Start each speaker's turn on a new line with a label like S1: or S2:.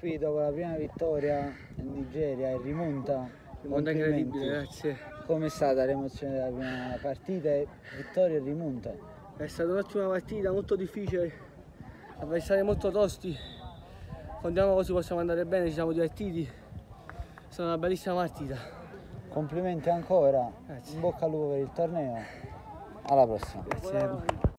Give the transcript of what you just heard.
S1: qui dopo la prima vittoria in Nigeria e rimonta.
S2: Rimonta incredibile, grazie.
S1: Com'è stata l'emozione della prima partita? Vittoria e rimonta?
S2: È stata un'ottima partita, molto difficile, avversari molto tosti. Contiamo così possiamo andare bene, ci siamo divertiti. È stata una bellissima partita.
S1: Complimenti ancora,
S2: Grazie.
S1: in bocca al lupo per il torneo. Alla prossima.
S2: Grazie.